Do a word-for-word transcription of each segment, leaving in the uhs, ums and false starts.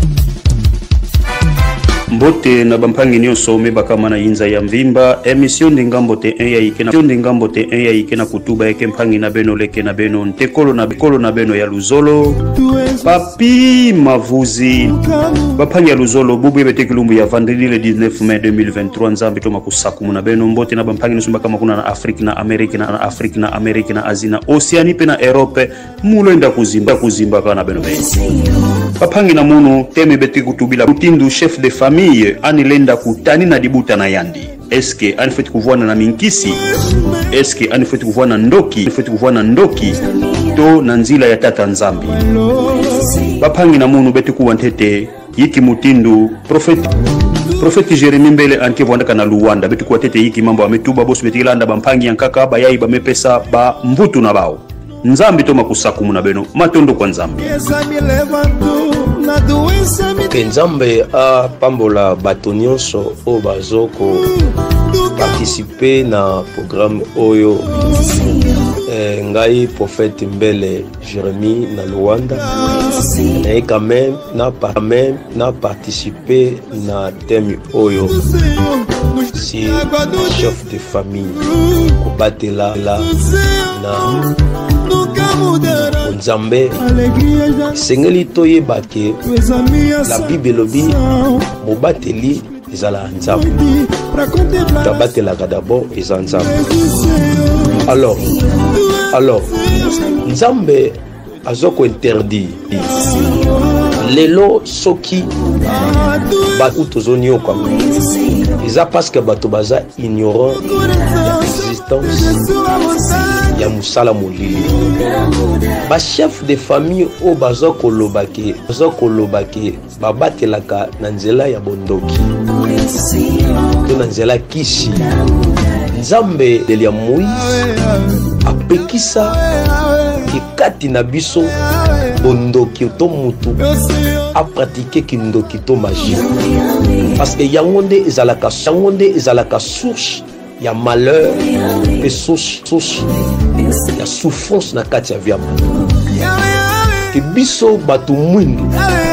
Mbote na bampangi nyonso mebaka mana yinza ya mvimba emission ndingambo te en ya ikena ndingambo te en ya ikena kutuba yake mpangi na beno leke na beno ntekolo na bekolo na beno ya luzolo papi mavuzi bapangi ya luzolo bubu bete kilumbu ya vendredi le dix-neuf mai deux mille vingt-trois nzambi to makusaku na beno mbote na bampangi nyonso kama kuna na Afrika na Amerika na Afrika na Amerika na Asia na Oceania pe na Europe mulo enda kuzimba kuzimba kana beno bapangi na munu teme bete kutubila kutindu chef de famille anilenda kutani na dibuta na yandi eske anifeti kuvuana na minkisi eske anifeti kuvuana ndoki anifeti kuvuana ndoki to na nzila ya tata nzambi bapangi na munu beti kuwantete yiki mutindu profeti profeti Jeremie mbele ankevwandaka na Luwanda beti kuwatete yiki mambo ametuba bosi beti ilanda bampangi yankaka bayai bamepesa ba mbutu na bao nzambi to makusaku muna beno matondo kwa nzambi Nzambe a pambola batonyonso o bazoko participer na programme oyo eh, ngai prophète mbele Jérémie na Luanda na quand même na pas même na participer na thème oyo si chef de famille ko batela la na Nzambe sengeli toye bake la Bible lobi mobateli ezala nzambe tabatela d'abord eza nzambe alors alors nzambe azoko interdit lelo soki ba utozonio kwa eza parce que bato baza ignorant ya existence ya musala molili ba chef de famille o bazoko lobake bazoko lobake babatelaka na nzela ya bondoki to na nzela kishi nzambe delia Moïse apekisa kikati na biso bondoki to mutu a pratiquer kindoki to magie parce que yangonde ezalaka yangonde ezalaka source ya malheur et source source ya souffrance na kati ya viama ke biso batu mwindu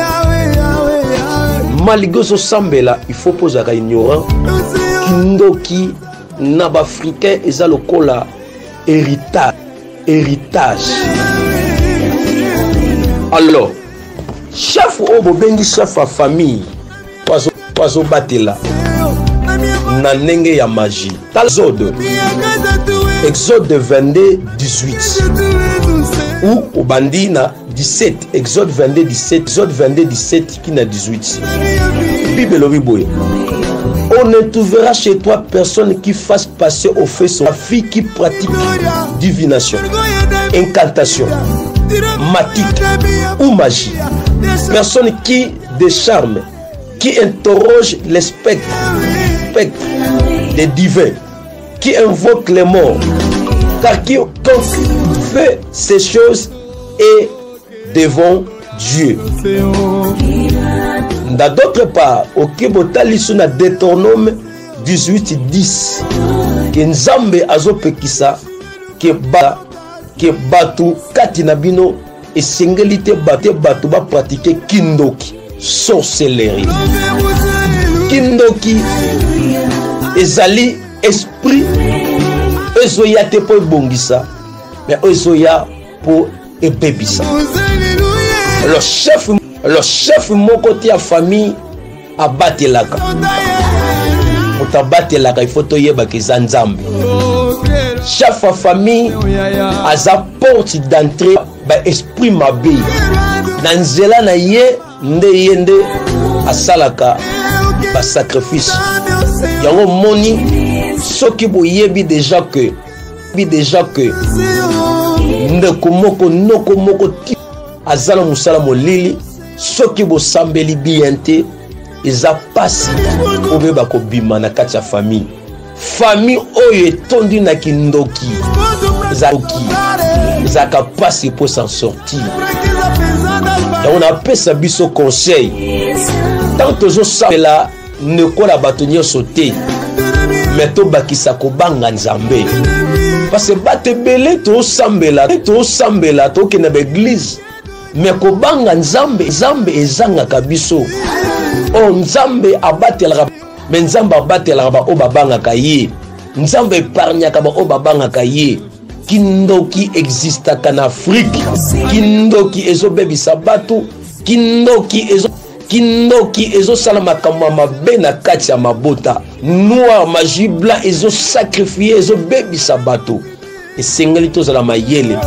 maligoso sambela il faut poser ka ignorant kindoki na ba africain eza lokola héritage héritage alors chef obo bengi chef a famille paso paso batela na nenge ya magie Exode Exode vingt-deux dix-huit ou au bandi na dix-sept Exode vingt-deux dix-sept Exode vingt-deux dix-sept qui na dix-huit Bible lobiboye on ne trouvera chez toi personne qui fasse passer au feu son fille qui pratique divination incantation matique ou magie personne qui décharme qui interroge les spectres des divins qui invoquent les morts car quiconque fait ces choses est devant Dieu. D'autre part, au Kibotali sur la Deutéronome dix-huit dix que Nzambe azopekisa que ba que batu katinabino et singulité bate batu ba pratiquer kindoki sorcellerie kindoki ezali esprit ezoya te po bongisa mais ezoya po ebebisa le chef le chef moko ti ya famille abatelaka mutabatelaka il faut toyeba ke za nzambe chef a famille aza porte d'entrée ba esprit mabe na nzela na ye nde yende asalaka ba sacrifice yango moni soki boyebi déjà que bi déjà que ndeko moko noko moko ti azala musala molili soki bo sambeli biente eza pasi obeba ko bima na kati ya famille famille oyo etondi na kindoki zakoki zaka pasi pour s'en sortir. On a pesa biso conseil tant tozo sambela ne kola batonyo sauter mais to bakisa ko banga nzambe parce que bate belé to sambela to sambela to ke na église mais kobanga nzambe nzambe ezangaka biso o nzambe abatelaka mais nzambe abatelaka ba o babangaka ye nzambe epargnaka ba o babangaka ye kindoki existaka na Afrique kindoki ezobebisa bato kindoki ezo kindoki ezosala makambo mabe na kati ya mabota noir magie blanc ezosacrifie ezobebisa bato esengeli tozala mayele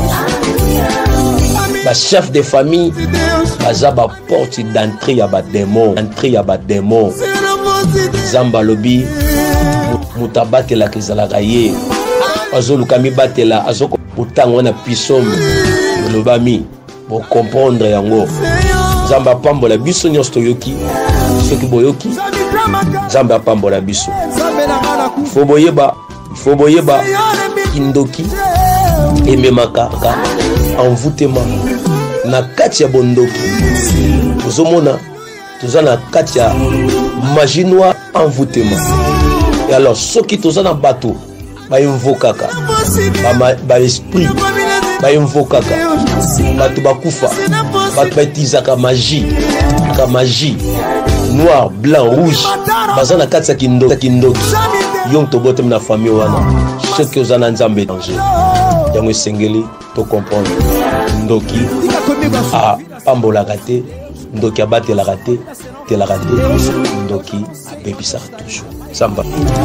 ba chef de famille baza ba porte d'entrée ya ba démon entrée ya ba démon zamba lobi mutabate la kezalaka ye azoluka mibatela azoko utango na pisombe lobami bo comprendre yango zamba pambola biso nyonso toyoki soki boyoki zamba pambola biso fo boyeba fo boyeba kindoki ememaka ka envoûtement na kati ya bondoki ozomona toza na kati ya magie noire envoûtement et alors soki toza na bato ba invokaka ba ba esprit ba invokaka bato bakufa bato baitizaka magie ka magie noir blanc rouge baza na kati ya kindoki kindoki yong tobotem na famille wana soki oza na nzambe danger yango esengeli to comprendre ndoki a pambolaka te ndoki abatelaka te telaka te ndoki abebisaka toujours samba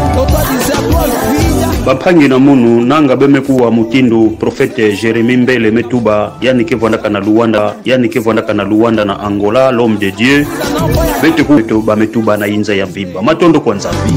bapangi na munu nanga bemekuwa mutindo prophète Jérémie Mbele Metuba yani kevandaka na Luanda yani kevandaka na Luanda na Angola l'homme de Dieu bete kuto ba Metuba na inza ya Mvimba matondo kwa nzambi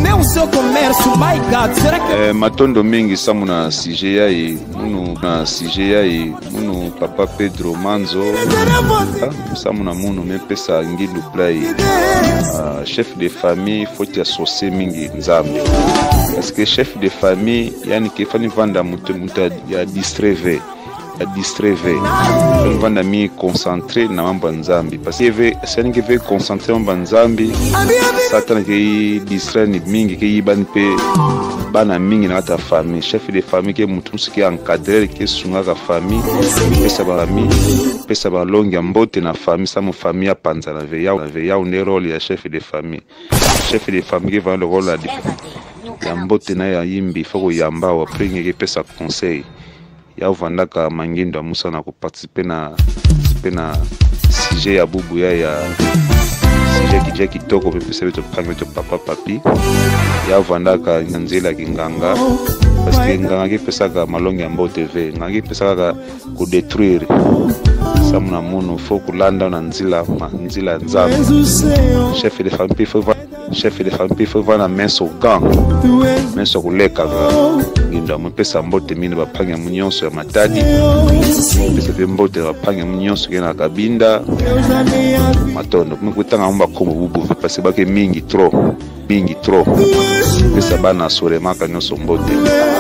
eh, matondo mingi samuna C G I munu na C G I munu papa Pedro Manzo ah, samuna munu mepesa ngilu play uh, chef de famille faut associer mingi nzambe parce que chef de famille yani kefani vanda mutu mutu ya distreve ya distreve fani vanda mi concentré na mambo nzambi parce que ve sani ke ve concentré mambo nzambi satana ke distraire ni mingi ke yiban pe bana mingi na ta famille chef de famille ke mutu musiki encadrer ke sunga ka famille pesa ba mi pesa ba longa mbote na famille sa famille apanza na ve ya ve ya une rôle ya chef de famille chef de famille va le rôle la ya mbote na ya yimbi foko yamba wa pringe ke pesa conseil ya uvandaka mangindo musa na kuparticiper na participer na sujet ya bubu ya ya sujet ki jeki toko pe pesa beto pange to papa papi ya uvandaka nzela kinganga parce que nganga ke pesa ka malongi ya mbote ve nganga ke pesa ka ku détruire samuna munu foko landa na nzila nzila nzambe chef de famille faut chef de famille faut voir na main sur gang main sur leka nginda mpesa mbote mine bapanga munyonso ya matadi pesa pe mbote bapanga munyonso kena kabinda matondo mukutanga mba komo bubu parce que mingi trop mingi trop pesa bana sore maka nyonso mbote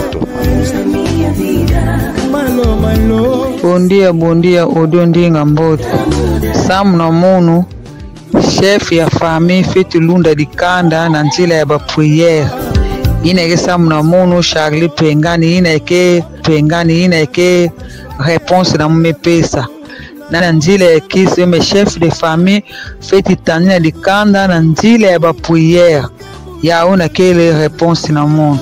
bondia bondia odo ndinga mbote samu na munu chef ya famille fetu lunda dikanda na nzila ya ba prière ina ke samu na munu Charlie Pengani ina ke Pengani ina ke réponse na mmepesa na nzila ya kisi me chef de famille fetu tanina dikanda na nzila ya ba prière ya una kele réponse na munu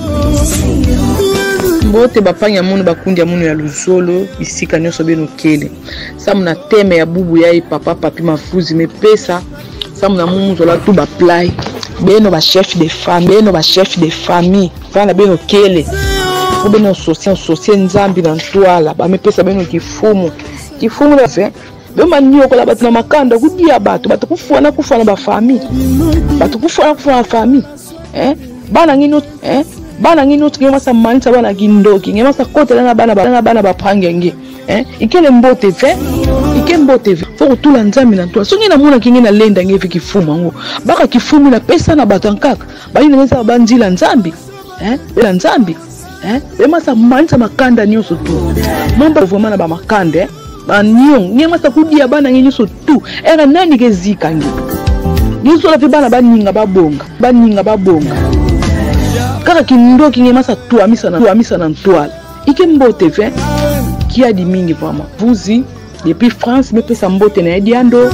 mbote bapanya munu bakundi ya munu ya luzolo bisika nyoso beno kele samu na teme ya bubu ya papa papi mafuzi mepesa samu na munu zola tu ba play beno ba chef de famille beno ba chef de famille fana beno kele ko beno sosie sosie nzambi na ntwala ba mepesa beno kifumu kifumu la fe bema nyo ko la batu na makanda kudia batu batu kufana kufana ba famille batu kufana kufana famille eh bana ngino eh bana ngino tukema sa manisa bana kindoki ngema sa kotela na bana bana bana bapange ngi eh ikele mbote fe ike mbote fe foko tula nzambi na twa songi na muna kingi na lenda ngevi kifumu ngo baka kifumu na pesa na batankaka bali na mesa banzila nzambi eh bela nzambi eh bema sa manisa makanda nyoso tu mamba vomana ba makande ba nyong ngema sa kudia bana nyoso tu era nani kezika ngi ngizo la bana baninga babonga baninga babonga kaka kindoki ngema sa tuamisa na tuamisa na ntwala ike mbote fe kia di mingi vraiment vuzi depuis France mepesa mbote na Ediando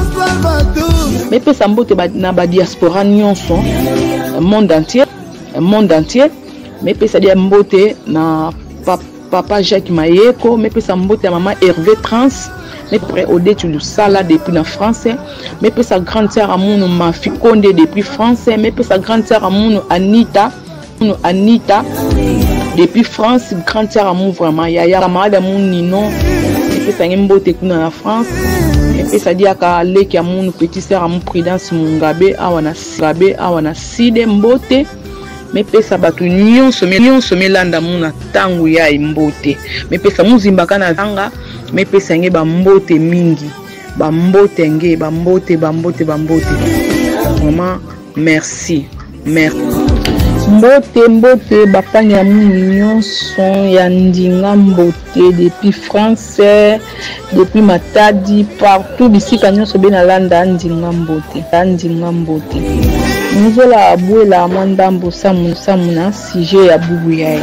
mepesa mbote na ba diaspora nyonso monde entier monde entier mepesa dia mbote na papa, papa Jacques Mayeko mepesa mbote na mama Hervé Trans près au dé tu le sala depuis la France mais puis sa grande sœur à mon ma fille Condé depuis France mais puis sa grande sœur à mon Anita mon Anita depuis France grande sœur à mon vraiment ya ya camarade à mon Nino et puis ça ngimbote kuna na France et puis ça dit à leki à mon petit sœur à mon Prudence Mungabe awana Gabe awana Side mbote mais pesa batu nyonso nyonso melanda muna tangu ya imbote mais pesa muzimba kana tanga mais pesa nge ba mbote mingi ba mbote nge ba mbote ba mbote ba mbote vraiment merci merci mbote mbote bapanya muni nyonso ya ndinga mbote depuis France depuis Matadi partout bisika nyonso bena landa ndinga mbote ndinga mbote Nizola abuela mandambo samu samu na sujet ya bubu yae.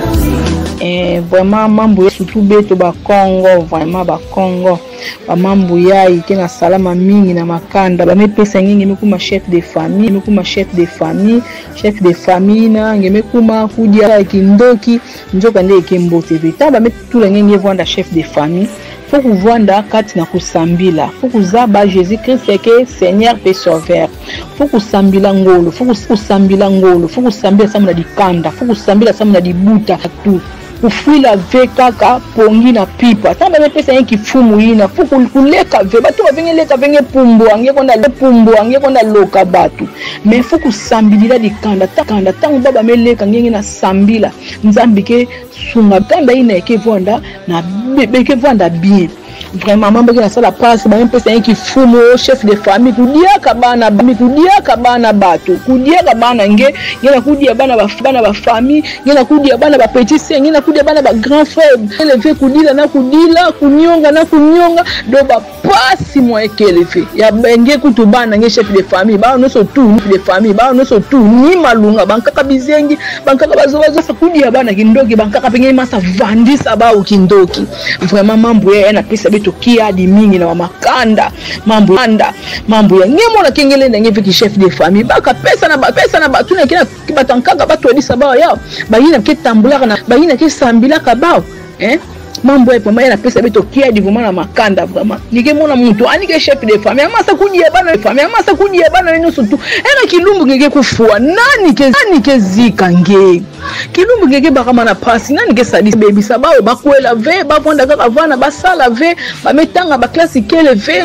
Eh vraiment mambo surtout beto ba Congo vraiment ba Congo ba mambo yae kena salama mingi na makanda ba mepesa ngingi mekuma chef de famille mekuma chef de famille chef de famille na ngemekuma kudia kindoki njoka nde kembote vita ba metula ngingi vanda chef de famille faut kuvanda kati na kusambila faut kuzaba Jésus Christ que Seigneur pe sauveur faut kusambila ngolo faut kusambila ngolo faut kusambila samu na dikanda faut kusambila samu na dibuta tu kufuila ve kaka pongi na pipa tamba mepesa yeki fumu ina faut kuleka ve batu bavenge leka venge pumbu ange konda pumbu ange konda loka batu mais faut kusambila dikanda takanda tangu baba meleka ngenge na sambila nzambike sunga tamba ina yeke vonda na beke vonda bien vraiment mambo qui na sala passe ba mpesa yeki fumu chef de famille kudia kabana bami kudia kabana batu kudia kabana nge ngena kudia bana ba bana ba famille ngena kudia bana ba petit sœur ngena kudia bana ba grand frère élevé kudila na kudila kunyonga na kunyonga do ba passe moi élevé ya benge kutubana nge chef de famille ba no so tout de famille ba no so tout ni malunga bankaka bizengi bankaka bazobazo sa kudia bana kindoki bankaka pengeni masa vandisa ba ukindoki vraiment mambo yana pesa tokia di mingi na makanda mambo anda mambo ya ngemo na kengele na ngeviki chef de famille baka pesa na pesa na batu na kina batankanga batu edisa ba ya bayina ke tambulaka na bayina ke sambila ka ba eh mambo ya pamba na pesa beto kia di vraiment na makanda vraiment nikemona mtu anike chef de famille amasa kudia bana famille amasa kudia bana nyo sutu ena kilumbu ngeke kufua nani ke nani ke zika nge kilumbu ngeke bakama na pasi nani ke sadis baby sabawe bakwela ve bavonda kaka vana basala ve bametanga ba classe kele ve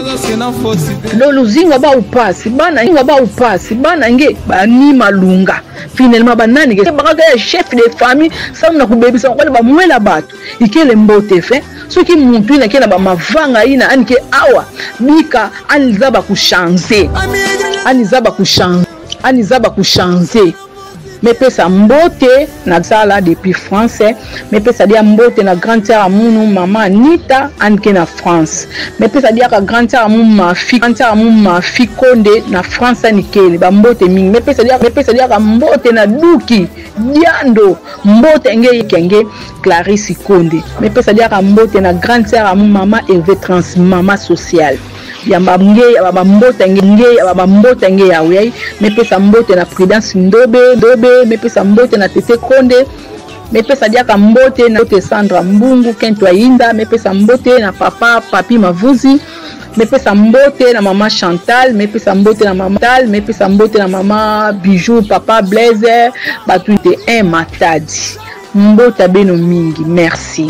lo luzinga ba upasi bana inga ba upasi bana nge bani malunga finalement banani ke bakaka ya chef de famille samu na kubebi samu kwa ba mwela batu ikele mbote fe soki muntu ina kena ba mavanga ina anike awa bika anizaba kushanze anizaba kushanze anizaba kushanze mepesa mbote na sala depuis français mepesa dia mbote na grande sœur amunu mama Anita anike na France mepesa dia ka grande sœur amu ma fille grande sœur amu ma fille Condé na France nikele ba mbote mingi mepesa dia mepesa dia ka mbote na Duki Diando mbote nge kenge Clarisse Condé mepesa dia ka mbote na grande sœur amu mama Hervé Trans mama sociale ya mbamge ya bambote ngenge ya bambote ngenge ya wei mepesa mbote na Prudence Ndobe Ndobe mepesa mbote na Tete Condé mepesa dia ka mbote na Tete Sandra Mbungu Kentwa Inda mepesa mbote na papa Papi Mavuzi mepesa mbote na mama Chantal mepesa mbote na mama Tal mepesa mbote na mama Bijou papa Blaise batu te un Matadi mbota beno mingi merci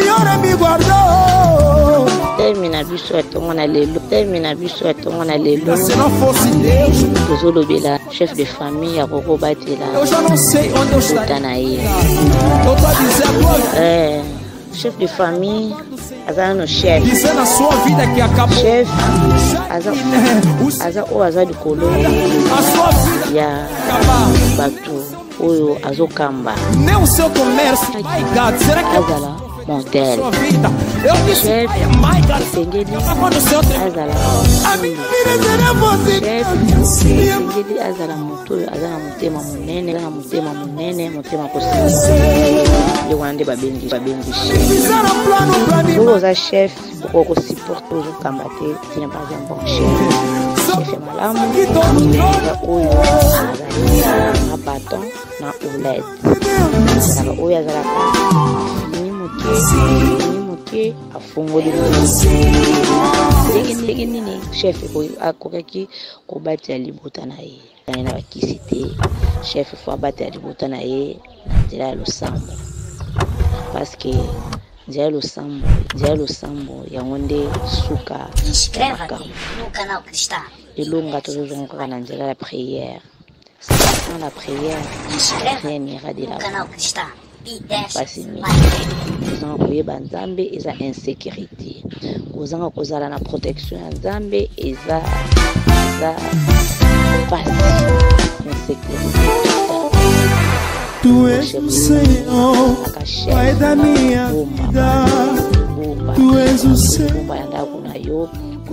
termina biso atongona lelo termina biso atongona lelo tozolo bela chef de famille ya koko batela utana ye eh chef de famille aza no chef chef aza aza o aza likolo ya batu oyo azokamba azala modèle chef Sengeli azala chef Ngeli azala moto azala motema monene azala motema monene motema kosi le wande babengi babengi chef vous za chef pour ko supporter au combattre ce n'est pas un bon chef chef malamu oyo azala bâton na ouled azala oyo azala ni moto ni moto afungoli ndenge nini chef ko akokaki ko bati alibota na ye na bakisite chef fo bati alibota na ye ndira losambo parce que ndira losambo ndira losambo yango nde suka Canal Cristal. elonga tozozongoka na nzela la prière sans la prière rien n'ira de la Canal Cristal. facilement ozanga koyeba nzambe eza insécurité ozanga kozala na protection ya nzambe eza eza pasi insécurité. Tu és o Senhor, Pai da minha vida. Tu és o Senhor.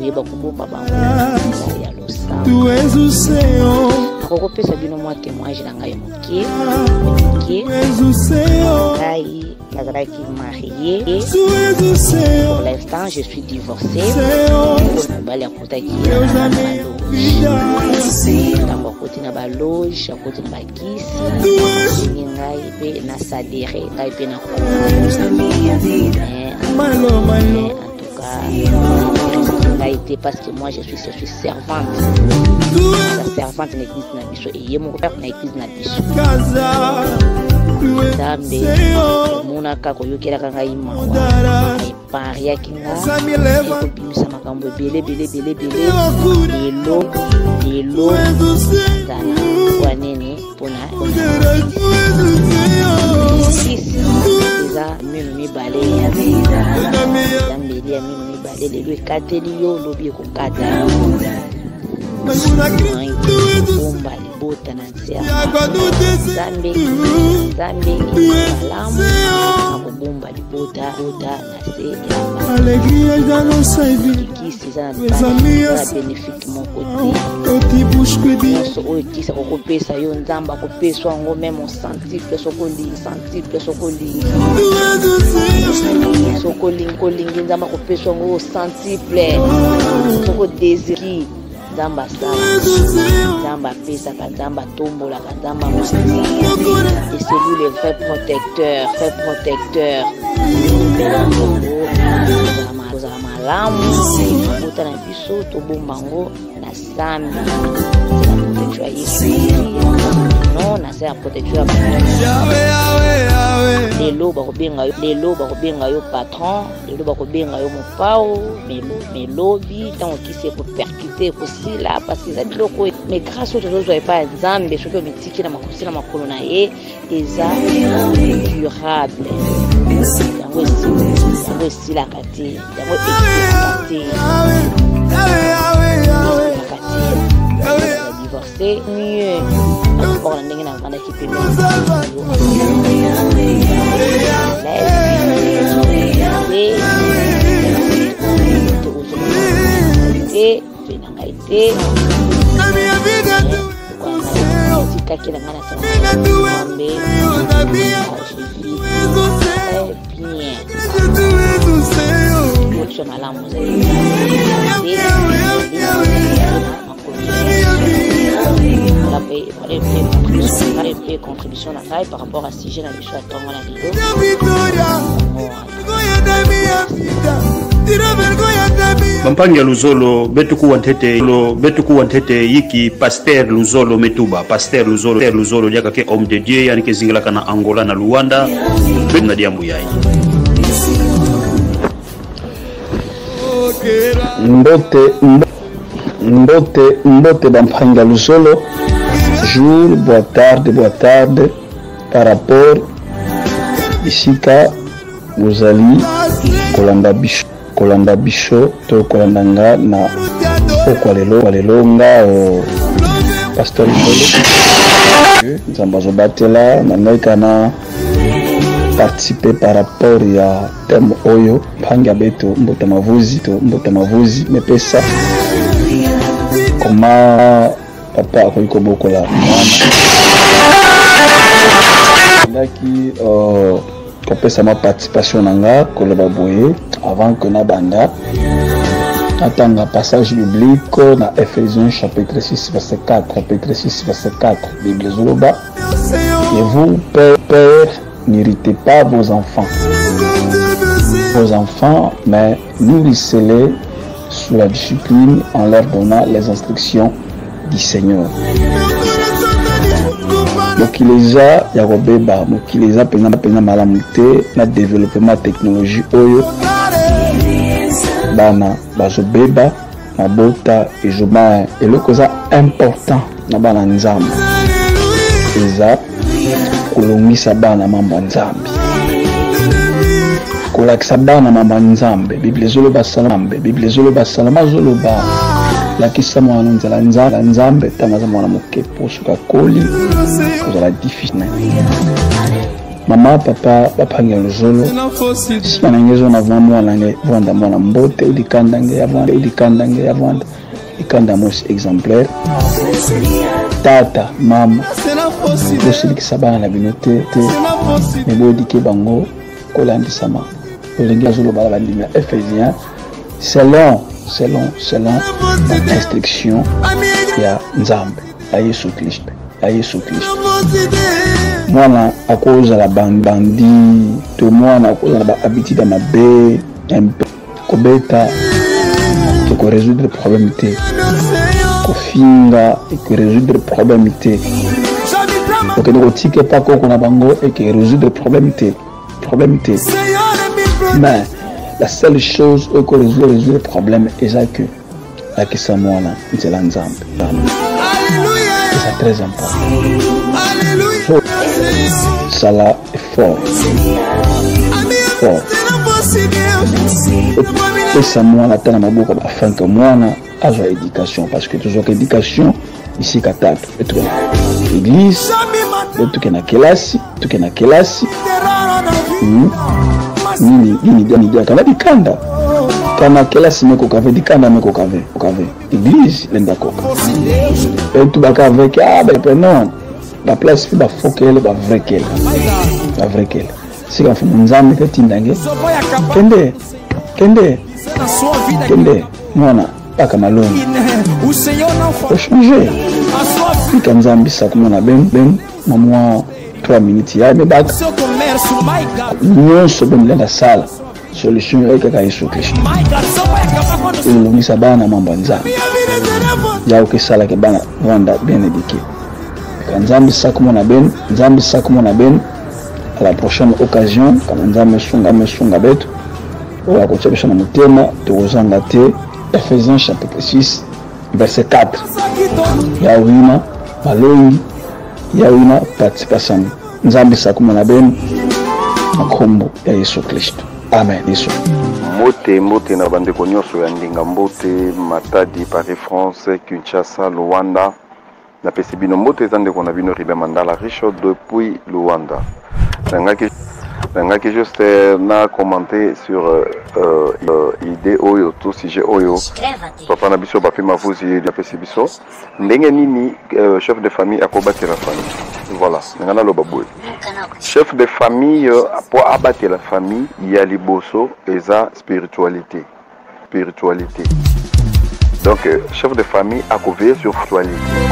Tu és o Senhor. Koko pesa bino mwa témoignage na ngai mokie mokie Tu és o Senhor. ngai nazalaki marié Tu és o Senhor. pour l'instant je suis divorcée Senhor. mobali akotaki Deus da minha vida. ntango akoti na baloge akoti na bakisi Tu és ndenge ngai mpe nasadere ngai mpe nakoma Malo, malo. en tout cas ngai te parce que moi je suis je suis servante Tu és la servante na église na biso eye moko na église na biso casa. Tu és o nzambe Senhor. omonaka koyokelaka ngai mawa Dará. epariaki nga Essa me leva. ekobimisa makambo ebele ebele ebele ebele Loucura. lelo lelo Tu és o zala Senhor. kwa nini mpona Dará. Tu és o Senhor. sisi eza mino mibale Da minha nzambe eli ya mino mibale lelo ekateli yo olobi ekokata Maguna Cristo. Tu és o bomba libota na nzela água do nzambe deserto. nzambe malamu akobomba libota bota na se ya Alegrias da nossa vida. kisi eza Tu és a minha na bénéfique moko te Eu te busco de nyonso oyo tisa kokopesa yo nzambe akopesa yango meme ocentuple sokolingi centuple sokolingi Tu és o Senhor. sokolingi kolingi nzambe akopesa yango ocentuple sokodésiri nzambe asala Tu és o Senhor. nzambe apesaka nzambe atombolaka nzambe amasisa et c'est lui le vrai protecteur vrai protecteur kozala malamu bota na biso tobomba yango na sambi la protection ya yesu non na se ya protection ya Yahweh, Yahweh, Yahweh. lelo bakobenga yo lelo bakobenga yo patron lelo bakobenga yo mopao melobi ntango kisi ekopercute ekosila parce eza biloko mais grâce oyo tozozwa epai ya nzambe soki omitiki na makosi na makolo na ye eza durable yango yango esilaka te yango ekilaka te Yahweh, Yahweh, Yahweh. esilaka te Yahweh. divorce mieux encore na ndenge navandaki pembeni te na ngai te Na minha vida tu és o Senhor. tikaki na ngai na Vida tu és o sambe Senhor da minha. Tu és o Senhor. bien Tu és o Senhor. yoso malamu pe contribution na ngai par rapport à sujet na biso ya ntongo na lelo Minha vitória. Vergonha da minha vida. Tira a vergonha da minha. bampangi ya luzolo betukuwa ntete lo betukuwa ntete yiki Pasteur Luzolo Metuba Pasteur Luzolo Pasteur Luzolo diaka ke homme de Dieu yani ke zingelaka na Angola na Luanda benga diambu yayi mbote mbote mbote bampangi ya luzolo. Bonjour, boa tarde, boa tarde. Par rapport isika mozali kolanda biso kolanda biso to kolanda nga na okwa lelo kwa lelo nga o Pasteur Luzolo nzambe azobatela na ngai kana participer par rapport ya thème oyo mpangi ya beto mbota mavuzi to mbota mavuzi mepesa comment papa akoki kobokola mwana qui euh kopesa ma participation nanga koloba boye avant que na banda atanga passage biblique na Ephésiens chapitre six verset quatre. Chapitre six verset quatre. Bible Zoloba. Et vous, pères, pères, n'irritez pas vos enfants. Vos enfants, mais nourrissez-les sous la discipline en leur donnant les instructions du Seigneur. Donc il a Yarobeba, donc il a pena pena malamute na développement technologie oyo bana bazobeba na bota ezoba eloko za important na bana nzambe eza kolongisa bana mamba nzambe kolakisa bana mamba nzambe bible zoloba salambe bible zoloba salama zoloba lakisa mwana nzala nzala nzambe tanga za mwana mokepo suka koli kozala difficile mama papa bapangi lozolo sima na ngezo na vwa mwana nge vwanda mwana mbote ulikanda nge avwanda ulikanda nge avwanda ikanda mosi exemplaire tata mama bosilikisa bana na bino te te mebodike bango kolandisama olingi azoloba bandimi ya Ephésiens selon selon selon l'instruction ya nzambe ya Yesu Kristo ya Yesu Kristo mwana akozala bandi to mwana akozala ba habitude mabe mpe kobeta ko résoudre problème te ko finga ko résoudre problème te ko ke no tike pa ko na bango et que résoudre problème te problème te mais la seule chose que résoudre résoudre problème est que la kisa mwana c'est l'ensemble. C'est très important. Faut ça là est fort. Fort. Et ça moi la tana maboko afin que moi na azo éducation parce que toujours éducation ici katatu et tout l'église tout que na kelasi tout que na kelasi nini nini nini dia kana dikanda kana kelasi meko kave dikanda meko kave kave église lenda koka et tout baka avec ah ben non la place ba fokele ba vrai qu'elle ba vrai qu'elle si ka funzame ka tindange kende kende kende mwana paka maloni o Seigneur faut changer si ka nzambi sa kumona ben ben mamwa trois minutes ya me baka nyonso ben la sala solution ekaka Yesu Kristo ulungisa bana mambo nzambe ya ukisala ke bana wanda bien éduqué nzambe sakumona ben nzambe sakumona ben à la prochaine occasion kama nzambe sunga mesunga betu oya kuchebesha na mutema tuzanga te Ephésiens chapitre six verset quatre ya wina malongi ya wina participation nzambe sakumona ben makombo ya Yesu Kristo. Amen. Yesu. Mote mote na bandeko nyonso ya ndinga mbote Matadi Paris France Kinshasa Luanda na pesi bino mote ezandeko na bino Ribe Mandala Richard depuis Luanda. Nangaki nangaki juste na commenter sur euh, euh, idée oyo tout sujet oyo papa na biso ba pema vuzi na pesi biso ndenge nini euh, chef de famille akobati la famille. Voilà, ngana lo baboué. Chef de famille pour abattre la famille, il y a liboso et sa spiritualité. Spiritualité. Donc chef de famille a couvert sur spiritualité.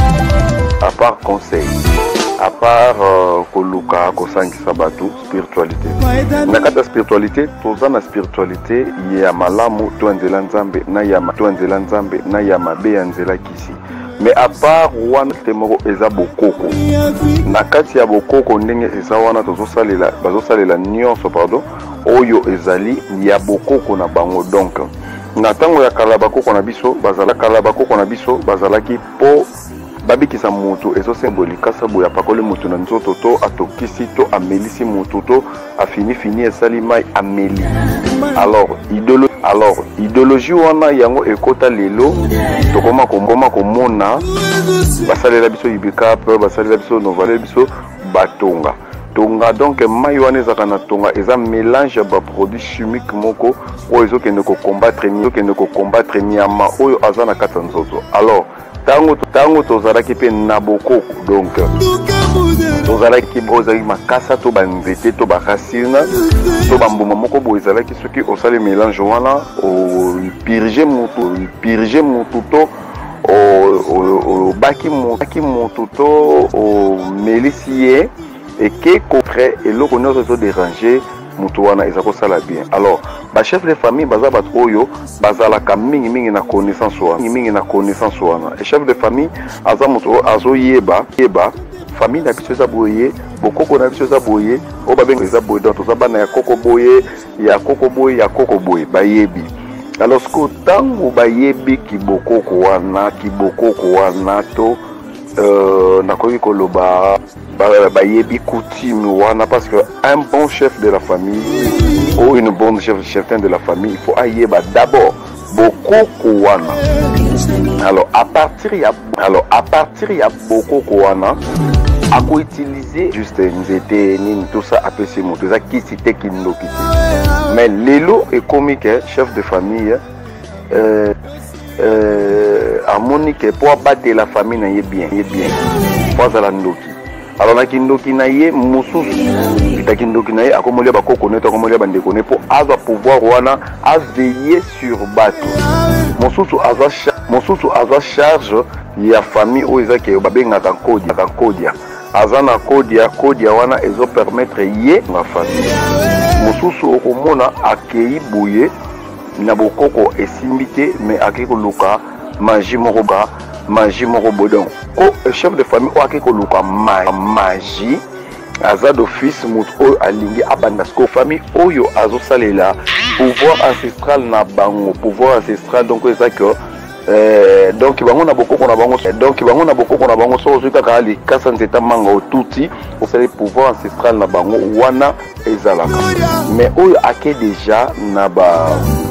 À part conseil, à part koluka kosangi sabatu spiritualité. Nakata spiritualité, toza na spiritualité, il y a malamu to nzela nzambe na ya ma to nzela nzambe na ya mabe ya nzela kisi. Mais à part wana temoko eza bokoko na kati ya bokoko ndenge eza wana tozosalela bazosalela nyonso pardon oyo ezali ya bokoko na bango donc na tango ya kala bakoko na biso bazala kala bakoko na biso bazalaki po babikisa mutu ezo symbolika sabu ya pakole mutu na nzoto to atokisi to amelisi mutu to afini fini esali mai ameli. Alors idéologie alors idéologie wana yango ekota lelo tokoma komboma komona basalela biso ibika pe basalela biso novale biso batonga tonga donc mai wana ezaka na tonga eza mélange ba produits chimiques moko oyo ezokende ko combattre ni ezokende ko combattre nyama oyo azana kata nzoto. Alors tango tango tozalaki pe na bokoko donc tozalaki bozali makasa to banzete to baracine to bambuma moko boye ezalaki soki osali mélange wana opirige motu pirige motu to obaki motu to omelisi ye eke kopre eloko nyonso ezoderange mutu wana eza kosala bien. Alors ba chef de famille baza bato oyo bazalaka mingi mingi na connaissance wana mingi mingi na connaissance wana. Et chef de famille aza mutu azoyeba yeba famille na biso eza boye bokoko na biso eza boye o babenga eza boye donc toza bana ya koko boye ya koko boye ya koko boye bayebi. Alors sko tango bayebi kibokoko wana kibokoko wana to euh nakoki koloba bayebi coutume wana parce que un bon chef de la famille ou une bonne chef chefin de la famille il faut ayeba d'abord bokoko wana. Alors à partir ya alors à partir ya bokoko wana ako utiliser juste nzete nini tout ça apesi moto za kisite kindoki mais lelo et comique chef de famille euh euh harmonique pour abattre la famille na ye bien ye bien pour la ndoki. Alors na kindoki na ye mususu kita kindoki na ye akomolia bakoko neto akomolia bandeko ne pour avoir pouvoir wana a veiller sur bato mususu azwa mususu azwa charge ya famille o ezake babenga ka kodia ka kodia azana kodia kodia wana ezo permettre ye na famille mususu okomona akei buye na bokoko esimbite mais akiko luka magie moko ba magie moko bodon ko chef de famille o akiko luka magie aza d'office mut o alingi abandasko famille oyo azo salela pouvoir ancestral na bango pouvoir ancestral donc ezaka Euh, donc bango na bokoko na bango donc bango na bokoko na bango so zuka ka ali kasa nzeta manga otuti au fait pouvoir ancestral na bango wana ezalaka mais oyo ake déjà na ba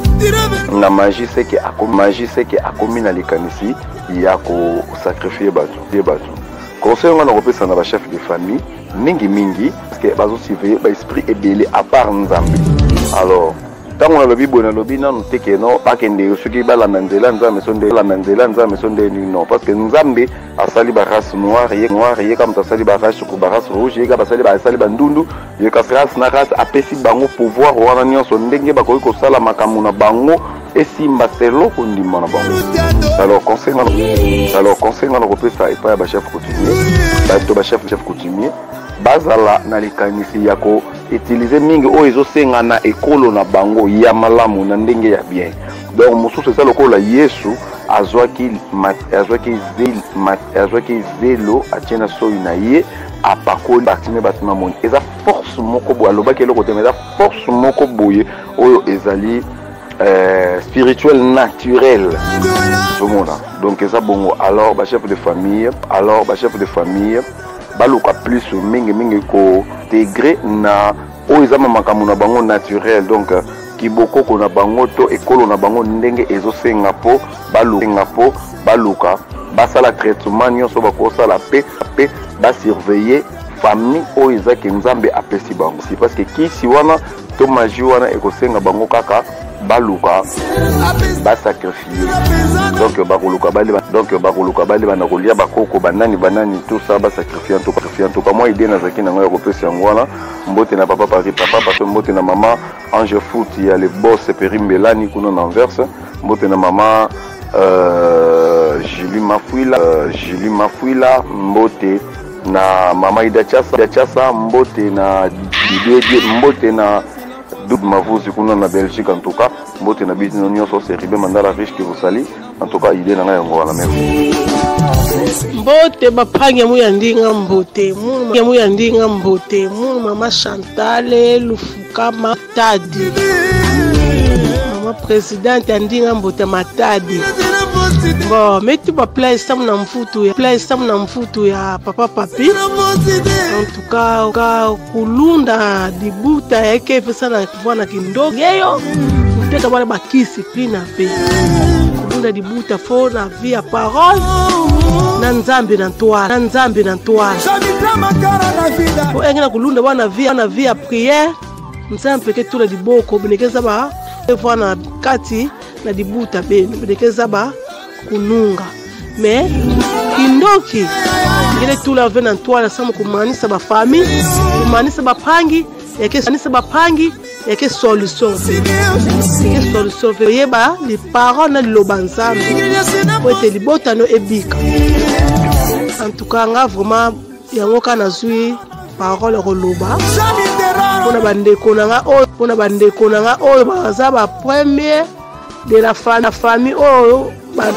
na magie c'est que ako magie c'est que akomi na likanisi ya ko sacrifier bato de bato conseil wana ko pesa na ba chef de famille mingi mingi parce que bazo surveiller ba esprit ebele à part nzambe. Alors tango na lobi bona lobi nanu teke no bakende soki bala nanzela nzambe sonde la nanzela nzambe sonde ni non parce que nzambe asali ba race noire ye noire ye comme asali ba race ko ba race rouge ye ka basali ba asali ba ndundu ye ka race na race apesi bango pouvoir wana nyonso ndenge bakoki ko sala makamu na bango esimba selo ko ndima na bango. Alors conseil na alors conseil na ko pesa epa ba chef coutumier ba to ba chef chef coutumier bazala na likanisi yako utiliser mingi o ezo senga na ekolo na bango ya malamu na ndenge ya bien. Donc mususu ça lokola Yesu azwaki azwaki zel azwaki zelo atiena so na ye apakoli batime batima moni eza force moko bo alobaki eloko te mais eza force moko boye oyo ezali euh, spirituel naturel tout monde. Donc eza bongo. Alors ba chef de famille alors ba chef de famille baluka plus mingi mingi ko intégré na o ezama makamu na bango naturel donc kiboko ko na bango to ekolo na bango ndenge ezosenga po baluka po baluka basala traitement nyonso bakosala pe pe ba surveiller famille o ezaki nzambe apesi bango si parce que kisi wana to magie wana ekosenga bango kaka baluka ba sacrifier donc bakoluka bali donc bakoluka bali bana kolia bakoko banani banani tout ça ba sacrifier to sacrifier to moi idée na zaki na ngoya ko pesa ngwana mbote na papa Paris papa parce mbote na maman Ange Foot il y a les boss Perimbelani kuna na Anvers mbote na maman euh Julie Mafuila euh, Julie Mafuila mbote na mama Ida Chasa Ida Chasa mbote na Didier mbote na Doud Mavuzi kuna na Belgique en tout cas mbote na business nyonso c'est Ribe Mandala riche que vous sali en tout cas idée na ngai ngo wana merci mbote baphange muya ndinga mbote mu muya ndinga mbote mu mama Chantal Lufuka Matadi mama présidente ndinga mbote Matadi. Bon, mais tu vas plaire ça mon mfutu ya plaire ça mon mfutu ya papa papi. En tout cas, ka kulunda dibuta yake pesa na kuvana kindo. Yeyo, uteka bale bakisi pina pe. Kulunda dibuta fo na via parole. Na nzambe na toile, na nzambe na toile. Ko engena kulunda bana via na via prière. Nzambe ke tula diboko binekeza ba fo na kati na dibuta be binekeza ba kununga mais kindoki ngile tula vena ntwala samu kumanisa ba famille kumanisa ba pangi yake sanisa ba pangi yake solution yake solution yeba les parents na lobanzambe pote libota no ebika. En tout cas nga vraiment yango kana zui parole roloba pona bandeko nanga oyo pona bandeko nanga oyo baza ba premier de la famille famille oyo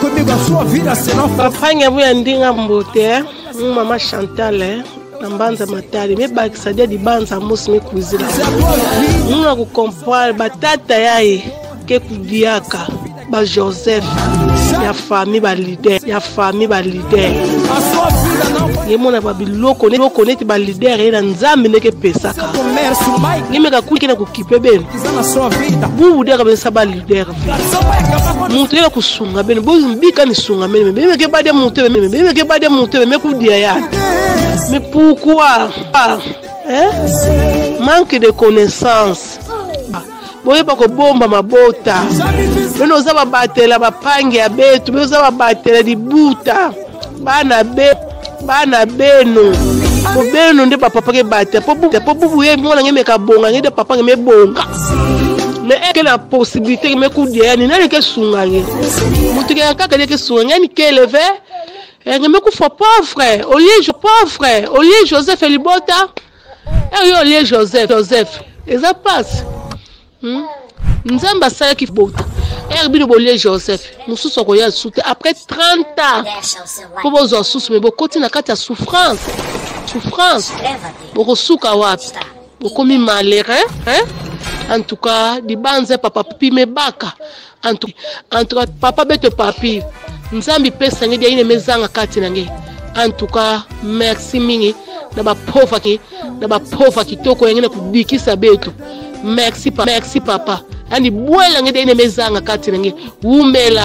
bapange buya ndinga mbote mama Chantal na mbanza matali me bakisa dia di banza mosi me kuzila nuna ku comprendre batata yaye ke kudiaka ba Joseph ya famille ba leader ya famille ba leader yemona ba biloko ne biloko ne ti ba leader ina nzambe neke pesaka nimeka kuki na kukipe beno bubu dia kabisa ba leader mutu ya kusunga beno bozi mbika ni sunga meme meme ke ba dia mutu meme meme ke ba dia mutu meme kudia ya mais pourquoi hein manque de connaissance boye bako bomba mabota beno za babatela bapange ya betu beno za babatela di buta bana be bana beno po beno nde papa ke bate po bubu po bubu ye mona ngeme ka bonga ngede papa ngeme bonga mais est que la possibilité me kudia ni na ke sunga nge mutu ke kaka ke sunga ni ke lever ngeme ku fo pauvre olie pauvre olie Joseph Libota et olie Joseph Joseph et ça passe. Hmm? Nzamba sa ki bota. Herbi de bolie Joseph. Mususu ko ya soute après trente ans. Pour vos ossus mais beaucoup na kati ya souffrance. Souffrance. Boko suka wapi. Boko mi malheureux, hein? En tout cas, di banze papa pipi me baka. En tout en tout cas papa bete papi. Nzambi pesa ngedi ine mezanga kati nange. En tout cas, merci mingi na ba pauvre ki na ba pauvre ki toko yengene kudikisa betu. Merci papa, merci papa. Ani bwela ngede ine mezanga kati nange. Umela.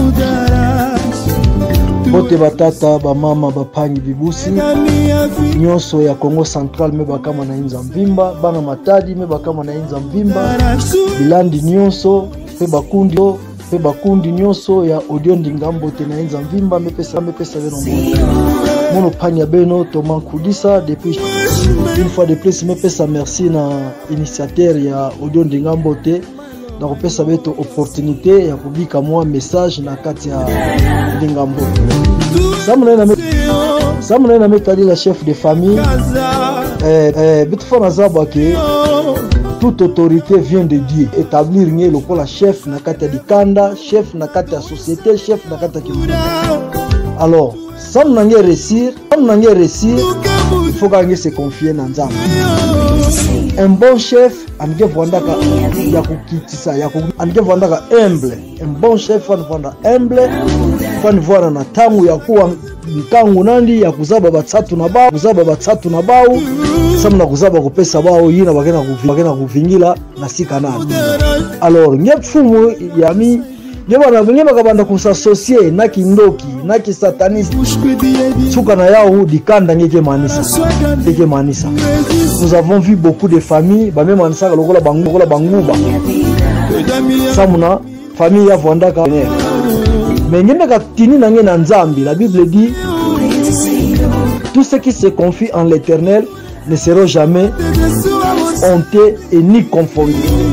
Bote batata ba mama bapangi bibusi nyonso ya Congo Central me bakama na inza mvimba bana matadi me bakama na inza mvimba bilandi nyonso pe bakundi pe bakundi nyonso ya audio ndingambo te na inza mvimba me pesa me pesa beno mono panya beno Thomas Kudisa depuis une fois de plus me pesa merci na initiateur ya audio ndingambo te na kopesa beto opportunité ya kubika moi message na kati ya ndingambo samuna na samuna na metali la chef de famille eh eh bitfona zaba ke toute autorité vient de Dieu établir ngé le la chef na kati ya dikanda chef na kati ya société chef na kati ya kimu. Alors samuna ngé réussir samuna ngé réussir il faut gagner se confier na nzambe. Un bon chef ange vondaka ya kukitisa ya ku ange vondaka humble. Un bon chef an vonda humble fani vona na tamu ya kuwa mikangu nandi ya kuzaba batsatu na bao kuzaba batsatu na bao samna kuzaba kupesa bao yina bagena kuvingila kuvingila na sika nani. Alors ngepfumu ya mi Nyeba nyeba kabanda kusasosier na kindoki na kisataniste suka na yao dikanda ngeke manisa ngeke manisa. Nous avons vu beaucoup de familles ba même manisa lokola bangu lokola banguba samuna famille ya vondaka mais ngene ka tini na ngena nzambi. La Bible dit tout ce qui se confie en l'Éternel ne seront jamais hontés et ni confondus.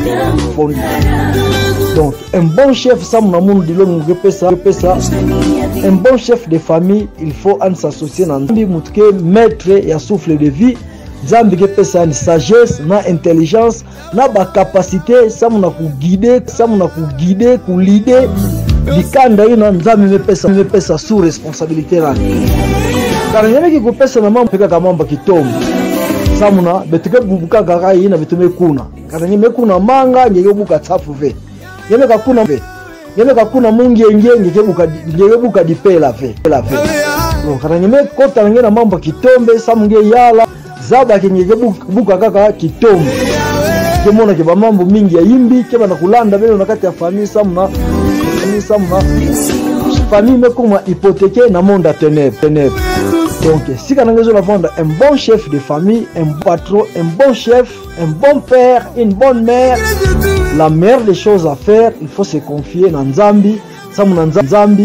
Donc un bon chef un bon chef de famille, il faut en s'associer dans un maître et un souffle de vie. Zambi ke pesa ni sagesse na intelligence na ba capacité samuna ku guider samuna ku guider ku leader dikanda ina nzambi me pesa me pesa sous responsabilité la kana nyame ki ku pesa na mambo peka kama mba kitombo samuna betike bubuka gaga ina bitume kuna kana nyame kuna manga ngeke buka tsafu ve nyame ka kuna ve nyame ka kuna mungi ngenge ngeke buka ngeke buka dipela ve la ve no kana nyame kota ngena mambo kitombe samunge yala zaba kenyeke buka kaka kitombo kemona ke ba mambo mingi ya yimbi keba na kulanda beno na kati ya famille samuna famille samuna famille me kuma hypothéquer na monde à ténèbres ténèbres. Donc si kana ngezo la vendre un bon chef de famille, un bon patron, un bon chef, un bon père, une bonne mère, la meilleure des choses à faire, il faut se confier na nzambi samuna nzambi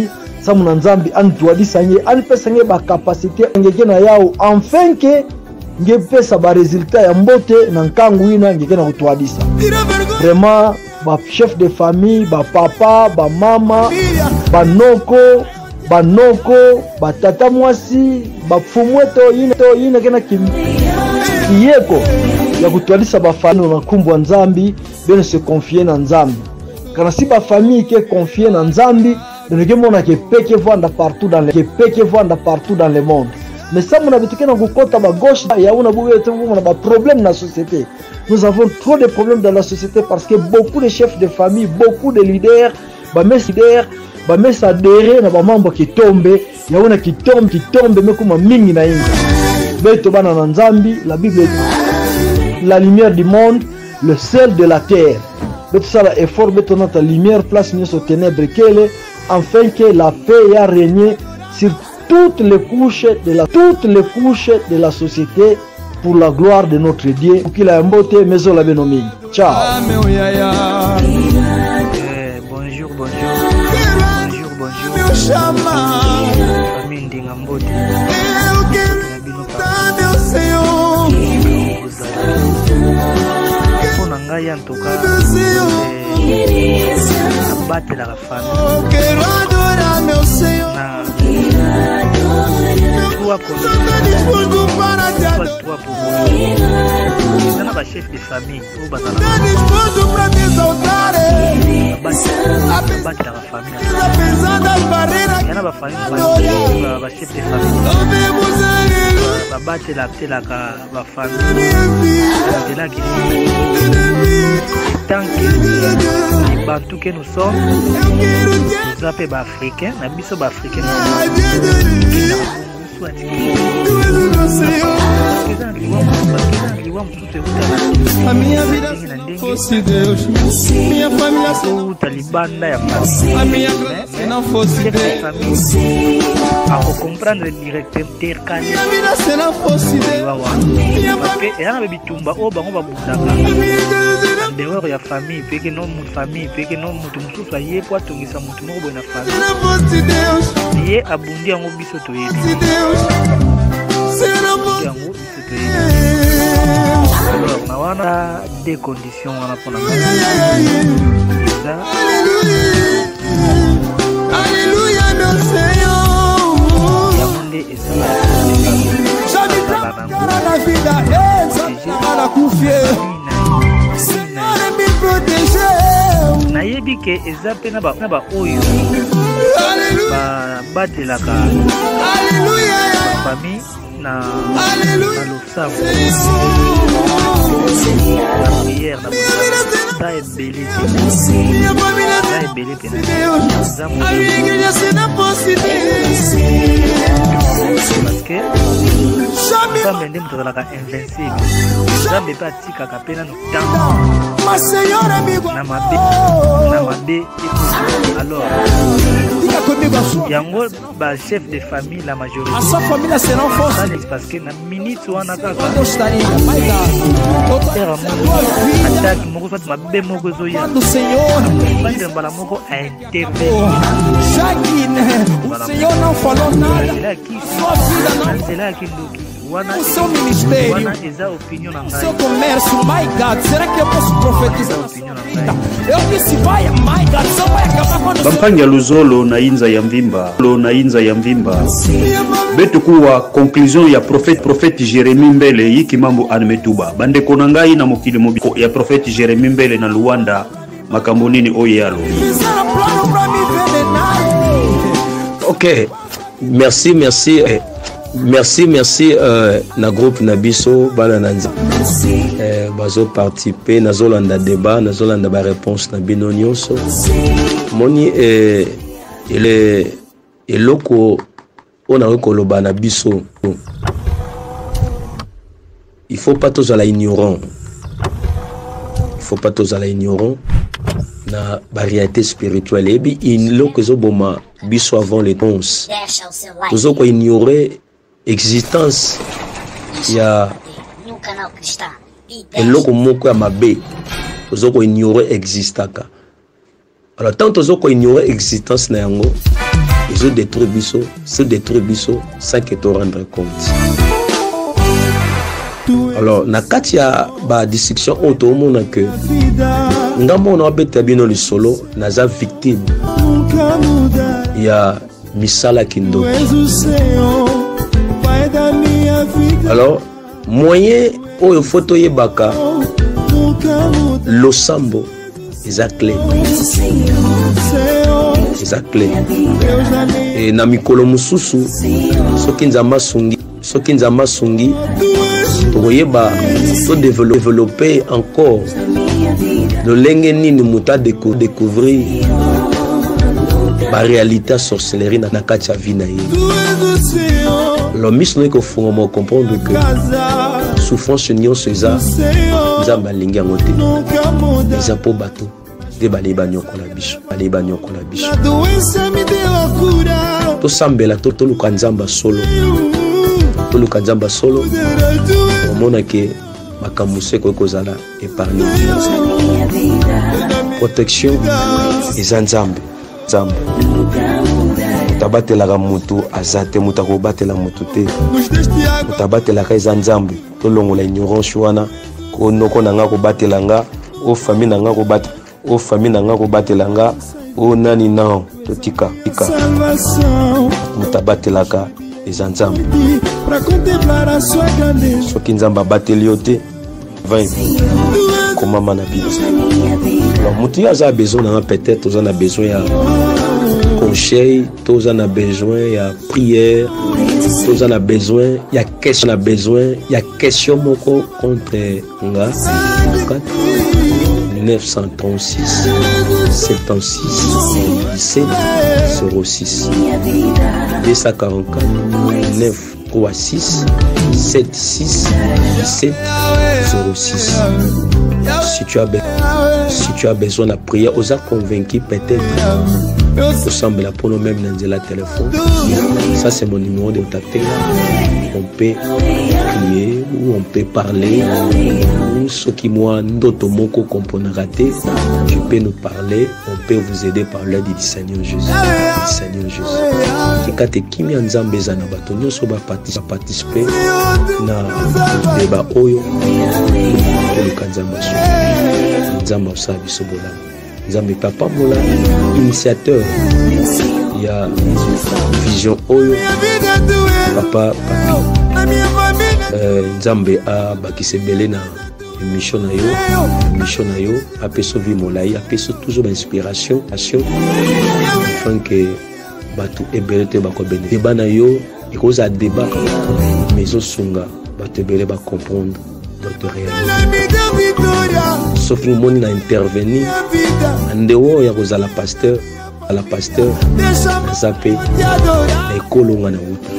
samu na nzambi antuadisa nge anpesa nge ba capacité ngeke na yao enfin que nge pesa ba résultat ya mbote na nkangu ina ngeke na kutuadisa vraiment ba chef de famille ba papa ba mama ba noko ba noko ba tata mwasi ba fumweto ina to ina kena kiyeko ya kutuadisa ba famille na kumbwa nzambi beno se confier na nzambi kana si ba famille ke confier na nzambi de mona ke peke vanda partout dans le ke peke vanda partout dans le monde mais ça mon habitude na kukota ba gauche ya una buwe te mona ba problème na société. Nous avons trop de problèmes dans la société parce que beaucoup de chefs de famille, beaucoup de leaders ba mes leaders ba mes adhérer na ba mambo qui tombe ya una qui tombe qui tombe mais comme mingi na inga beto bana na nzambi. La Bible dit la lumière du monde, le sel de la terre. Beto sala effort beto notre lumière place ni so ténèbres qu'elle afin que la paix a régné sur toutes les couches de la toutes les couches de la société pour la gloire de notre Dieu. Pour qu'il a un beauté maison la bénomie. Ciao. Eh, bonjour, bonjour. Bonjour, bonjour. Famille Ndingambote. Pour Nangaya en tout cas. Battre la famille. Trois pour chef de famille ou battre la famille. Il y a la famille, la chef de famille. Battre la famille. C'est là qui tant que les Bantous que nous sommes, nous appelons Africains, nous sommes Africains. Minha vida fosse Deus, minha família se não fosse Deus, a compreender diretement tercane. Minha vida se não fosse Deus, parce que ela bebe tumba o bango babudaka. Dehors ya famille, parce que non mon famille, parce que non mutu mususu aye po atongisa mutu moko bona famille. Ye abundi yango biso to yebi. Yango biso to yebi. Alors, na wana des conditions wana pona. Alléluia, meu Senhor. Yamunde ezala. Já me trabalha na vida, já me confier. Senhor me protegeu. Na yebi ke ezape na ba na ba oyo. Ba batelaka. Alléluia. Famille na na l'ofsam. La prière na ça est belé. Ça est belé pena. A igreja se não fosse Deus. Parce que ça me demande de la invincible. Ça me pas tika kapena no temps. Mas Senhor amigo. Na mabe. Na mabe. Alors. Yango ba chef de famille la majorité. A sua família será um forte. Parce que na minute wana kaka. Gostaria, my God. Era muito. Attaque moko fat mabe moko zoya. Do Senhor. Quando embala moko a intervenir. Já que o Senhor não falou nada. Sua vida não. Será que o seu ministério, o seu comércio, my God, será que eu posso profetizar na sua vida? Eu disse, vai, my God, só vai acabar quando Bampanya Luzolo na inza ya mvimba lo na inza ya mvimba betu kuwa conclusion ya prophète prophète Jérémie Mbele yiki mambo anemetuba bande konangai na mokili mobiko ya prophète Jérémie Mbele na Luanda makambo nini oyalo. Ok, merci, merci. Merci, merci. Euh, na groupe Nabiso, Balananza. Euh, bazo participer, nazolanda débat, nazolanda ba réponse na binonyoso. Moni eh, il est eloko on a rekoloba na biso. Il faut pas tous à la ignorant. Il faut pas tous à la ignorant. Na variété spirituelle. Et bien, il lo que zo boma biso avant les onze. Tous ko ignorer existence ya eloko moko ya mabe ozoko ignorer existaka Alors tant que vous ignorez l'existence na yango, ils ont détruit biso, se détruit biso sans que tu rendre compte. Alors na kati ya ba discussion auto mona que ngambo na beta bino le solo naza victime ya misala kindo. Alors moyen oyo photo yebaka losambo eza clé eza clé et na mikolo mususu soki nzamba sungi soki nzamba sungi toyeba to développer encore le lenge nini muta découvrir la réalité sorcellerie na kati ya vie na ye. L'homme n'est qu'au fond on comprendre que souffrance nyonso eza nzamba lingi yango te eza po bato de baleba nyoko na biso baleba nyoko na biso to sambela to to luka nzamba solo to luka nzamba solo omona ke makamuse ko kozala épargné protection eza nzambe nzambe tabatela mutu azate mutu ko batela mutu te tabatela ka eza nzambe to longola ignorance wana ko noko nanga ko batela nga o famille nanga ko bat o famille nanga ko batela nga o nani nao to tika tika mutabatela ka eza nzambe soki nzamba bateli yo te vingt komama na bino. Alors mutu ya za besoin na peut-être on a besoin ya conseil, tous en a besoin, il y a prière, tous en a besoin, il y a question, on a besoin, il y a question moko contre nga neuf cent trente-six soixante-seize dix-sept zéro six deux cent quarante-quatre neuf trente-six soixante-seize dix-sept zéro six. Si tu as besoin, si tu as besoin de prière, on a convaincu peut-être. Ressemble à pour nous-mêmes dans la téléphone. Ça c'est mon numéro de contact. On peut prier ou on peut parler. Ou ce qui moi d'autres mots qu'on peut rater, je peux nous parler. On peut vous aider par l'aide du Seigneur Jésus. Du Seigneur Jésus. Et quand tu es kimi nzambe zana bato nyonso ba participer na débat oyo le kanzamba so. Nzamba sa biso bola. Nzambe papa mola initiateur il y a vision oyo papa papi euh, Nzambe a bakise belé na mission na yo mission na yo apeso vi molai apeso toujours d'inspiration action afin que batu ebelete bako bénéfice débat na yo ikoza débat maison sunga batu ebele ba comprendre notre réalité. Sauf que mon a intervenu en dehors ya kozala pasteur à la pasteur zappé l'école on a wuta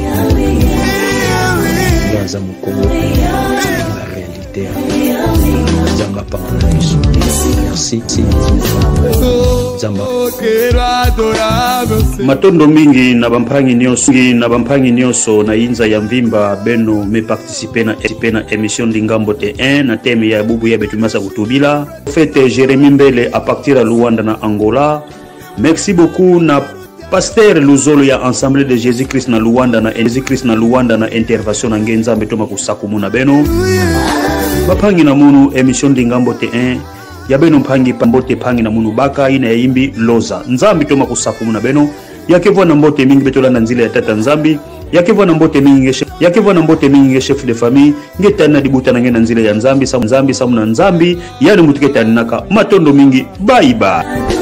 dans un Congo la réalité Zamba par merci Zamba matondo mingi na bampangi nyonso na bampangi nyonso na inza ya mvimba beno me participer na na émission Ndingambo T un na thème ya bubu ya betumasa kutubila fête Jérémy Mbele à partir à Luanda na Angola. Merci beaucoup na Pasteur Luzolo ya Ensemble de Jésus-Christ na Luanda na Jésus-Christ na Luanda na intervention na ngenza betoma kusakumu na beno bapangi na munu émission Ndingambo T un ya beno mpangi pambote pangi na munu baka ina yimbi loza nzambi toma kusakumu na beno yakevwa na mbote mingi betola na nzila ya tata nzambi yakevwa na mbote mingi yakevwa na mbote mingi chef de famille ngetana dibuta na ngena nzila ya nzambi sa nzambi sa muna nzambi yani mutuketa naka matondo mingi bye bye.